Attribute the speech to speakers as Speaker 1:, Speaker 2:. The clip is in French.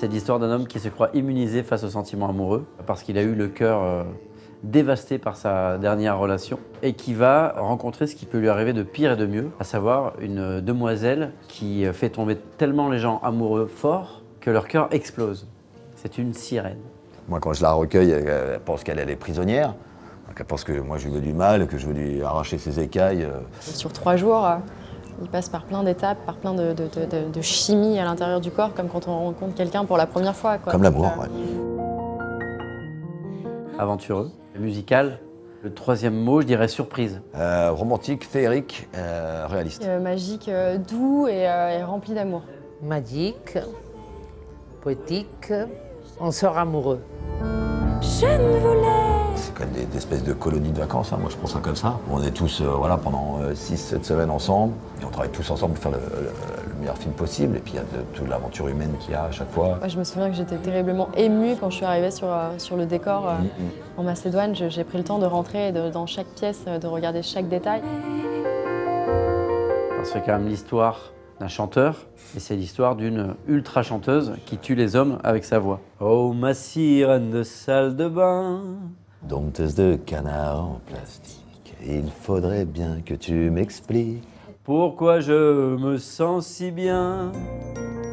Speaker 1: C'est l'histoire d'un homme qui se croit immunisé face aux sentiments amoureux parce qu'il a eu le cœur dévasté par sa dernière relation et qui va rencontrer ce qui peut lui arriver de pire et de mieux, à savoir une demoiselle qui fait tomber tellement les gens amoureux forts que leur cœur explose. C'est une sirène.
Speaker 2: Moi, quand je la recueille, elle pense qu'elle est prisonnière. Donc, elle pense que moi, je lui veux du mal, que je veux lui arracher ses écailles.
Speaker 3: Sur 3 jours, il passe par plein d'étapes, par plein de chimie à l'intérieur du corps, comme quand on rencontre quelqu'un pour la première fois, quoi.
Speaker 2: Comme l'amour, ouais.
Speaker 1: Aventureux, musical. Le troisième mot, je dirais surprise.
Speaker 2: Romantique, féerique, réaliste.
Speaker 3: Magique, doux et rempli d'amour.
Speaker 4: Magique, poétique, on sort amoureux.
Speaker 3: Je ne voulais...
Speaker 2: C'est comme des espèces de colonies de vacances, hein. Moi je prends ça comme ça. On est tous voilà, pendant 6-7 semaines ensemble, et on travaille tous ensemble pour faire le meilleur film possible, et puis il y a toute l'aventure humaine qu'il y a à chaque fois.
Speaker 3: Ouais, je me souviens que j'étais terriblement émue quand je suis arrivée sur le décor en Macédoine. J'ai pris le temps de rentrer dans chaque pièce, de regarder chaque détail.
Speaker 1: C'est quand même l'histoire d'un chanteur, et c'est l'histoire d'une ultra chanteuse qui tue les hommes avec sa voix. Oh ma sirène de salle de bain.
Speaker 2: Dompteuse de canard en plastique, il faudrait bien que tu m'expliques
Speaker 1: Pourquoi je me sens si bien.